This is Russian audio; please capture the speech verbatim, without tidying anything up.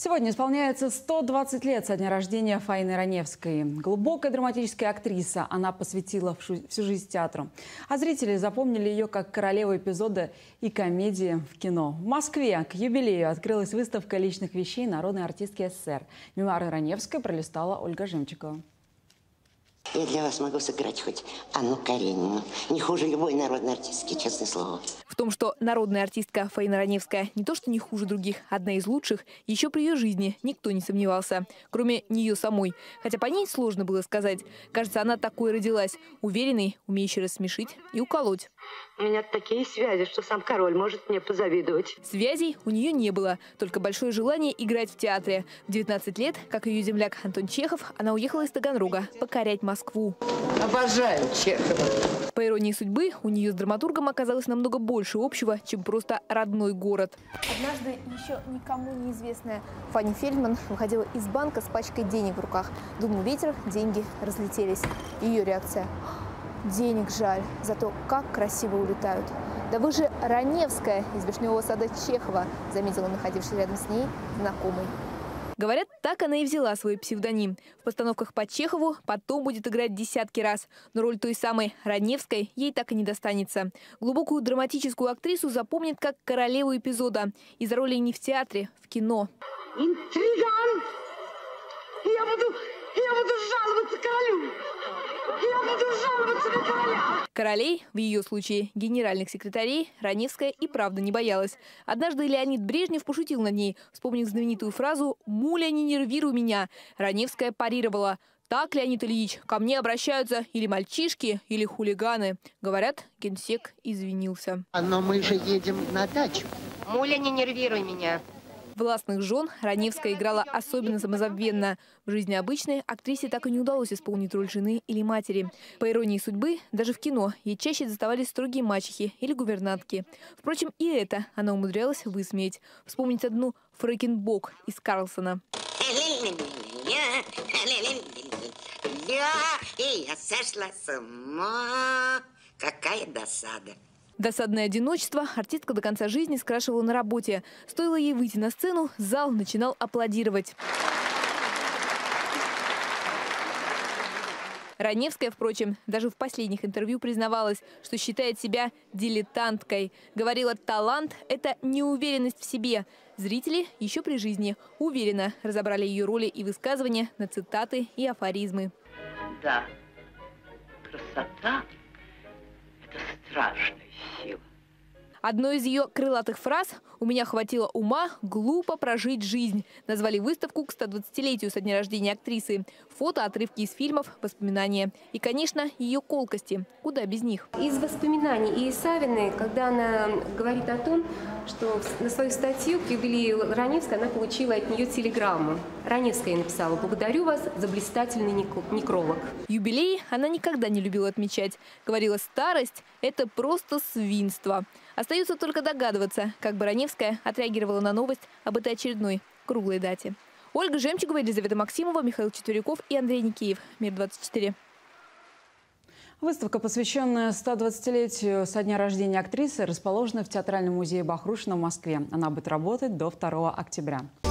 Сегодня исполняется сто двадцать лет со дня рождения Фаины Раневской. Глубокая драматическая актриса, она посвятила всю жизнь театру. А зрители запомнили ее как королеву эпизода и комедии в кино. В Москве к юбилею открылась выставка личных вещей народной артистки СССР. Мемуары Раневской пролистала Ольга Жемчугова. Я для вас могу сыграть хоть Анну Каренину. Не хуже любой народной артистки, честное слово. В том, что народная артистка Фаина Раневская не то что не хуже других, одна из лучших, еще при ее жизни никто не сомневался, кроме нее самой. Хотя по ней сложно было сказать. Кажется, она такой родилась, уверенной, умеющей рассмешить и уколоть. У меня такие связи, что сам король может мне позавидовать. Связей у нее не было, только большое желание играть в театре. В девятнадцать лет, как ее земляк Антон Чехов, она уехала из Таганрога покорять Москву. Обожаю Чехова. По иронии судьбы, у нее с драматургом оказалось намного больше общего, чем просто родной город. Однажды еще никому неизвестная Фанни Фельдман выходила из банка с пачкой денег в руках. Дунул ветер, деньги разлетелись. Ее реакция: денег жаль, зато как красиво улетают. Да вы же Раневская из вишневого сада Чехова, заметила находившийся рядом с ней знакомый. Говорят, так она и взяла свой псевдоним. В постановках по Чехову потом будет играть десятки раз. Но роль той самой Раневской ей так и не достанется. Глубокую драматическую актрису запомнят как королеву эпизода. Из-за роли не в театре, в кино. Интриган! Я буду, я буду жаловаться королю! Я буду жаловаться на короля! Королей, в ее случае генеральных секретарей, Раневская и правда не боялась. Однажды Леонид Брежнев пошутил над ней, вспомнив знаменитую фразу «Муля, не нервируй меня». Раневская парировала: «Так, Леонид Ильич, ко мне обращаются или мальчишки, или хулиганы». Говорят, генсек извинился. Но мы же едем на дачу. Муля, не нервируй меня. Властных жен Раневская играла особенно самозабвенно. В жизни обычной актрисе так и не удалось исполнить роль жены или матери. По иронии судьбы, даже в кино ей чаще доставались строгие мачехи или гувернантки. Впрочем, и это она умудрялась высмеять. Вспомнить одну Фрэкенбок из Карлсона. Я сошла с ума. Какая досада. Досадное одиночество артистка до конца жизни скрашивала на работе. Стоило ей выйти на сцену, зал начинал аплодировать. Раневская, впрочем, даже в последних интервью признавалась, что считает себя дилетанткой. Говорила, талант – это неуверенность в себе. Зрители еще при жизни уверенно разобрали ее роли и высказывания на цитаты и афоризмы. Да, красота – это страшная сила. Одной из ее крылатых фраз «У меня хватило ума глупо прожить жизнь». Назвали выставку к стодвадцатилетию со дня рождения актрисы. Фото, отрывки из фильмов, воспоминания. И, конечно, ее колкости. Куда без них? Из воспоминаний Исавиной, когда она говорит о том, что на свою статью к юбилею Раневской она получила от нее телеграмму. Раневская написала: «Благодарю вас за блистательный некролог». Юбилей она никогда не любила отмечать. Говорила, старость – это просто свинство. Остается только догадываться, как бы Раневская отреагировала на новость об этой очередной круглой дате. Ольга Жемчугова, Елизавета Максимова, Михаил Четверяков и Андрей Никеев. Мир двадцать четыре. Выставка, посвященная стодвадцатилетию со дня рождения актрисы, расположена в Театральном музее Бахрушина в Москве. Она будет работать до второго октября.